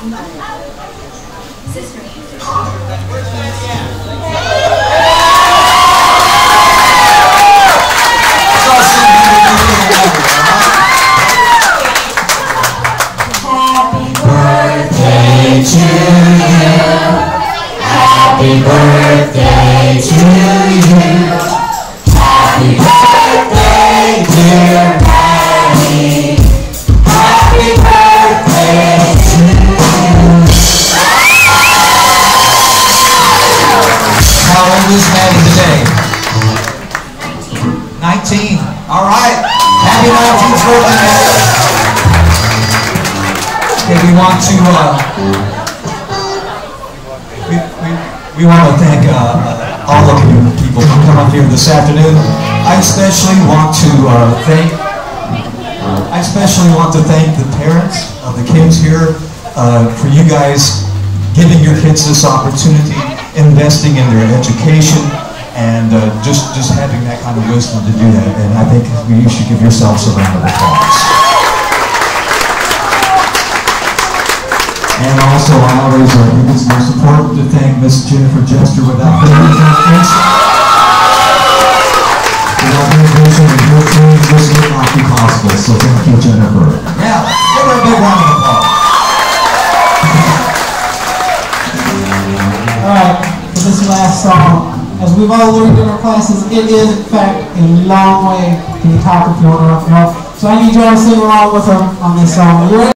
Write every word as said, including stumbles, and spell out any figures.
Happy birthday to you. Happy birthday, dear Madi. Happy birthday to you. How old is Madi today? nineteen. All right. Happy nineteenth birthday, Madi. Okay, we want to uh, We, we, we want to thank uh, all of you people for coming up here this afternoon. I especially want to uh, thank I especially want to thank the parents of the kids here uh, for you guys giving your kids this opportunity, investing in their education, and uh, just, just having that kind of wisdom to do that. And I think you should give yourselves a round of applause. And also, I always uh, think it's most important to thank Miss Jennifer Jester. Without her intervention, without her vision and her team, this would not be possible. So thank you, Jennifer. Yeah, give her a big round of applause. Alright, for this last song, as we've all learned in our classes, it is in fact a long way to the top if you want to rock and roll. So I need you all to sing along with her on this song. Are you ready?